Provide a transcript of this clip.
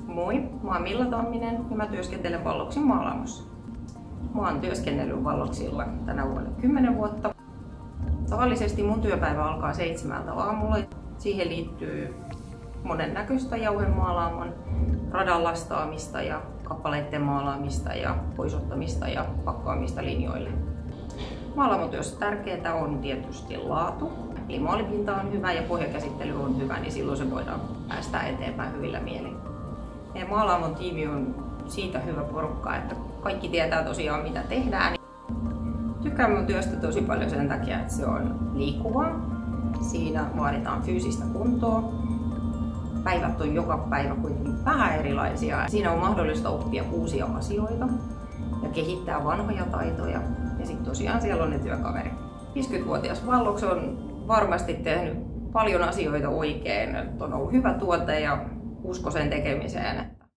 Moi, mä oon Milla Tamminen ja mä työskentelen Valloxin maalaamossa. Mä oon työskennellyt Valloxilla tänä vuonna 10 vuotta. Tavallisesti mun työpäivä alkaa 7 aamulla. Siihen liittyy monennäköistä jauhemaalaamon, radan lastaamista ja kappaleiden maalaamista ja poisottamista ja pakkaamista linjoille. Maalamotyössä tärkeintä on tietysti laatu. Eli maalipinta on hyvä ja pohjakäsittely on hyvä, niin silloin se voidaan päästää eteenpäin hyvillä mielin. Meidän maalaamon tiimi on siitä hyvä porukka, että kaikki tietää tosiaan mitä tehdään. Tykkään mun työstä tosi paljon sen takia, että se on liikkuvaa. Siinä vaaditaan fyysistä kuntoa. Päivät on joka päivä kuitenkin vähän erilaisia. Siinä on mahdollista oppia uusia asioita ja kehittää vanhoja taitoja. Ja sitten tosiaan siellä on ne työkaverit. 50-vuotias Vallox on varmasti tehnyt paljon asioita oikein. On ollut hyvä tuote ja usko sen tekemiseen.